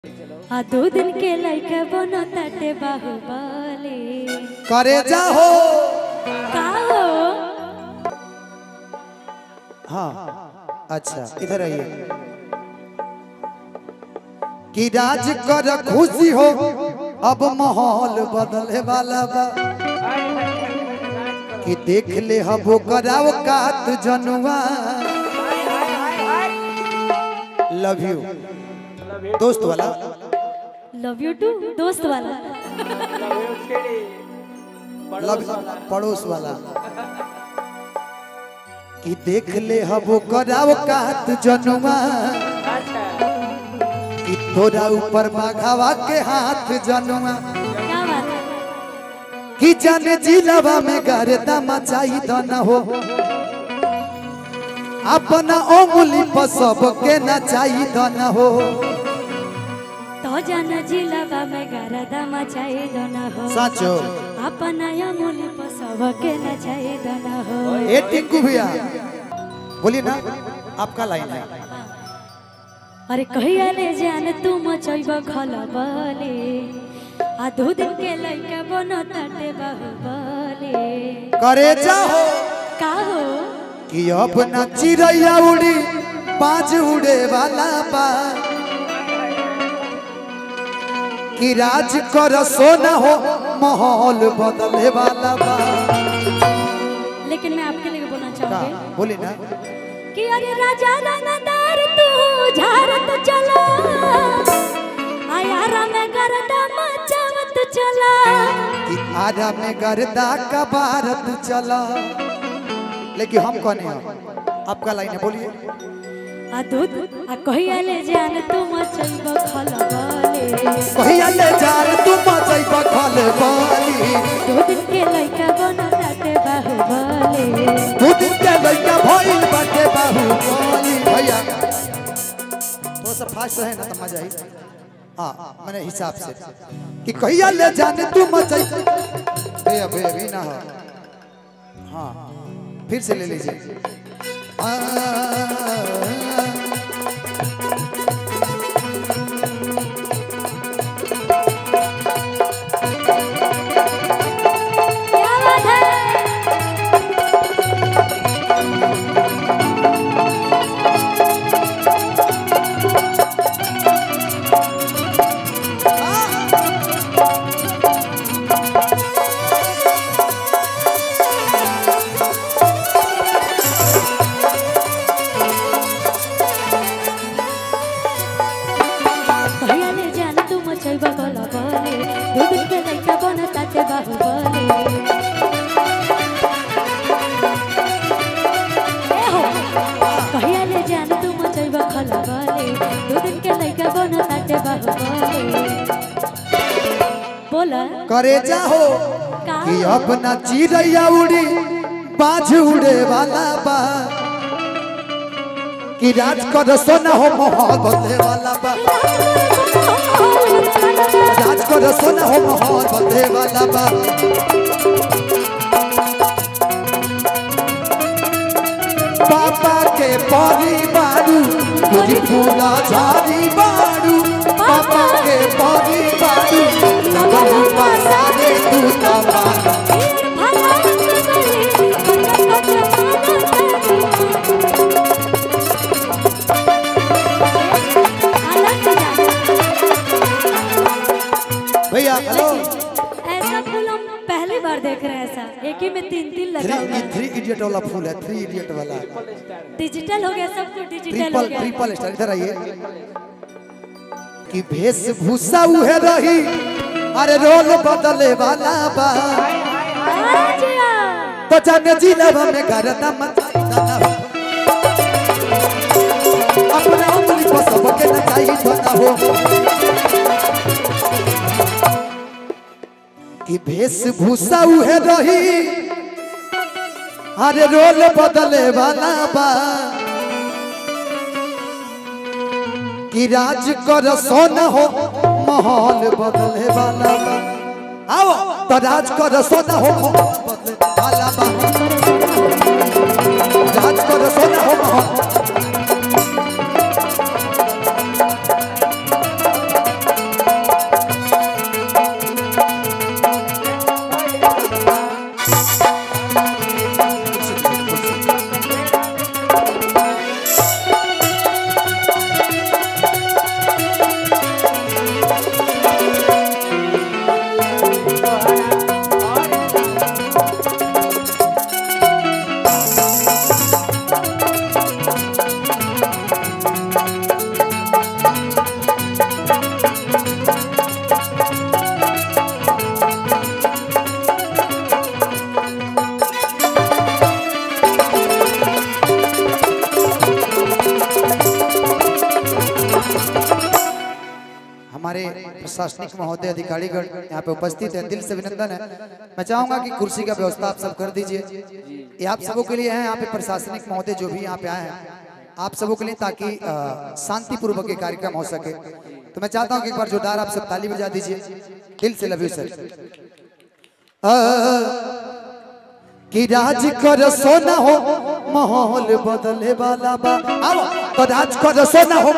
आ 2 दिन के लइका बनो ताटे बाहुबली करे जाहो का हो। हाँ अच्छा इधर आइए कि राज कर खुशी हो अब माहौल बदले वाला बा कि देख ले हबो कराव कात जनुआ। लव यू दोस्त वाला लव यू टू दोस्त वाला लव पड़ोस वाला कि देख ले हबो कराव कात जनुआ कि तोरा ऊपर बाघावा के हाथ जनुआ क्या बात है। कि जाने जिलावा में गर्दा मचाई तो न हो अपना उंगली पर सबके नचाई तो न हो तो जाना जिलावा में गरदा मचाई दो न हो सचो अपना अंगुली पर सबके नचाई दो न हो। ए टिंकू भैया बोलिए ना आपका लाइन है। अरे कहिया ले जान तू मचैब खलबली आ 2 दिन के लइका बनो ताटे बाहुबली करे जाहो का हो। कि अब न चिड़ैया उड़ी 5 उड़े वाला बा कि राज कर सोना हो माहौल बदले वाला बा। लेकिन मैं आपके लिए बोलना चाहूंगी बोली ना कि अरे राजा रंगदार तू झारत चला आयारा में गर्दा मचावत चला कि आरा में गर्दा का भारत चला। लेकिन हम कौन है आपका लाइन है बोलिए। आ दूध आ कहिया ले जान तू मचैब खलबली कहिया ले जान तू मचैब खलबली 2 दिन के लइका बनो ताटे बाहुबली 2 दिन के लइका भइल बाटे बाहुबली। भैया थोड़ा सा फास्ट रहे ना तो मजा आई। हां मैंने हिसाब से कि कहिया ले जान तू मचैब भैया भैया भी ना हो। हां फिर से ले लीजिए। क्या बात है। कहिया ले जान तू मचैब खलबली 2 दिन के लइका बनो ताटे बाहुबली ए हो। कहिया ले जान तू मचैब खलबली 2 दिन के लइका बनो ताटे बाहुबली बोला करे जाहो का कि अपना चिड़ैया उड़ी 5 उड़े वाला बा कि राज कर सोना हो माहौल बदले वाला बा राज कर सोना हो माहौल बदले वाला बा। पापा के परिवारू तुझी फूला झाड़ी बारू पापा के परिवारू लगू पसारे तू तमाना। भैया हेलो ऐसा फूल हम पहली बार देख रहे हैं। ऐसा एक ही में 3 लगा हुआ है। 3 इडियट वाला फूल है 3 इडियट वाला डिजिटल हो गया सब कुछ डिजिटल हो गया। Triple star. इधर आइए कि वेशभूषा उहे रही अरे रोल बदले वाला बा तो जाने जिलावा में गर्दा मचाई ना हो अपना उंगली पर सबके नचाई ना हो कि वेशभूषा उहे रही अरे रोल बदले वाला बा कि राज कर सोना हो माहौल बदले वाला बा। आओ तो राज कर सोना हो माहौल बदले वाला बा राज कर सोना हो माहौल हमारे प्रशासनिक महोदय अधिकारीगण यहाँ पे उपस्थित हैं, दिल से अभिनंदन है। मैं चाहूंगा कि कुर्सी का व्यवस्था आप सब कर दीजिए। ये आप सबों के लिए है, यहाँ पे प्रशासनिक महोदय जो भी यहाँ पे आए हैं आप सबों के लिए, ताकि शांतिपूर्वक ये कार्यक्रम हो सके। तो मैं चाहता हूँ कि एक बार जोरदार आप सब ताली बजा दीजिए। दिल से लव यू सर। कि राज कर सोना हो माहौल बदले वाला बा, तो राज कर सोना हो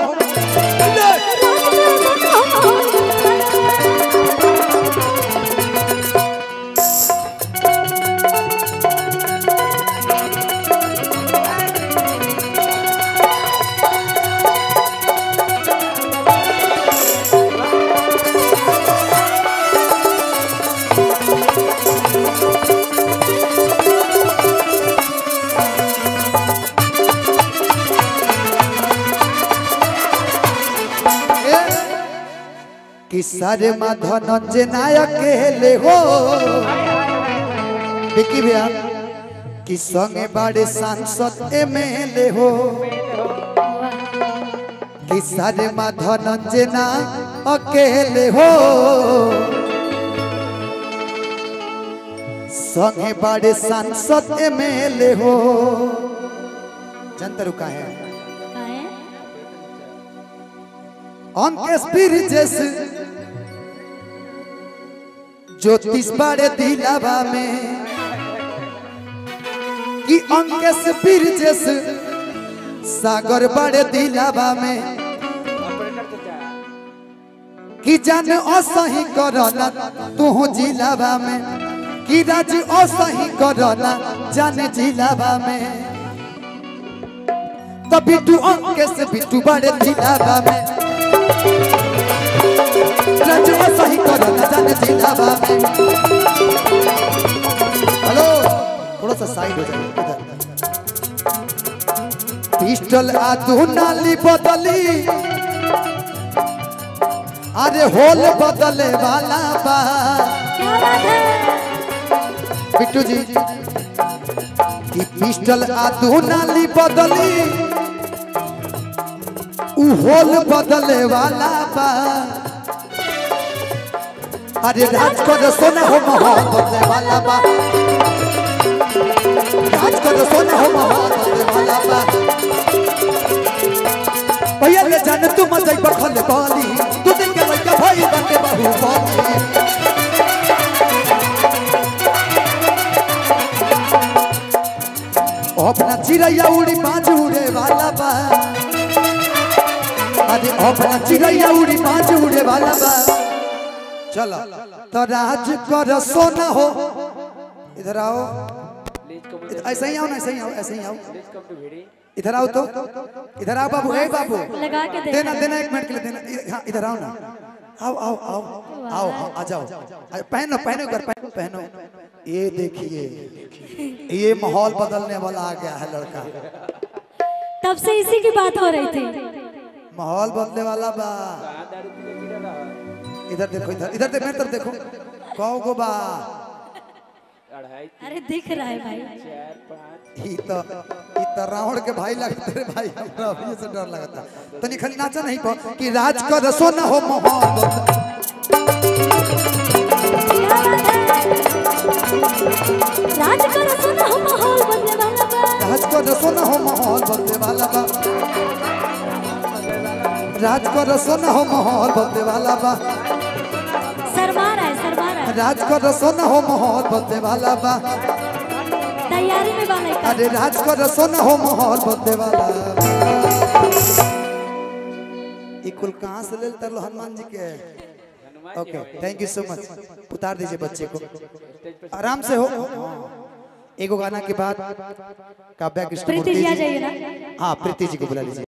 कि सारे धनंजय नायक केले हो बिकी भैया कि संगे बड़े सांसद एमएलए हो, कि सारे धनंजय ना अकेले हो, संगे बड़े सांसद एमएलए हो। जनता रुका है अंकेश ब्रिजेश ज्योतिष बड़े दिलावा में, कि अंकेश ब्रिजेश सागर बड़े दिलावा में, कि जान असही करना तू जिलावा में, कि राज असही करना जान जिलावा में, तो बिट्टू अंकेश बिट्टू बड़े दिलावा में, राज असही करना जान जिलावा में। हेलो थोड़ा सा साइड हो जाए इधर। पिस्टल आदू नाली बदली, अरे होल बदले वाला बा बिट्टू जी, कि पिस्टल आदू नाली बदली उ होल बदले वाला बा। अरे राज कर सोना हो माहौल बदले वाला बा, राज कर सोना हो माहौल बदले वाला बा। भैया ले जान तू मजाई बखल बाली, तू दिन के लइका भाई बनके बाहु बाली। अपना चिड़ैया उड़ी बाज उड़े वाला बा, अरे अपना चिड़ैया उड़ी बाज उड़े वाला बा। चलो तो राज कर सोना हो, इधर आओ, ऐसे ही आओ ना, ऐसे ही आओ, ऐसे ही आओ, इधर आओ, तो इधर आओ बाबू, ए बाबू लगा के देना देना 1 मिनट के लिए देना। हाँ इधर आओ ना, आओ आओ आओ आओ आओ आ जाओ, पहनो पहनो घर पहनो। ये देखिए ये माहौल बदलने वाला आ गया है लड़का, तब से इसी की बात हो रही थी। माहौल बदलने वाला बा। इधर देखो, इधर इधर देख, मेरी तरफ देखो, कौ गो बा। अरे दिख रहा है भाई, ई तो रावण के भाई लगते रे भाई, हमरा अभी से डर लगता। तनी खाली नाचा नहीं पा कि राज कर सोना हो माहौल, राज कर सोना हो माहौल बदले वाला बा, राज कर सोना हो माहौल बदले वाला बा, राज कर सोना हो माहौल बदले वाला बा। सरमार है, सरमार है, राज कर सोना हो माहौल बदले वाला बा, तैयारी में वाला है। अरे राज कर सोना हो माहौल बदले वाला। ये कुल कहाँ से ले तरलो हनुमान जी के? ओके थैंक यू सो मच। उतार दीजिए बच्चे को, आराम से हो। एगो गाना के बाद काव्या कृष्ण प्रीति जी आ जाइए ना। हाँ प्रीति जी को बुला लीजिए।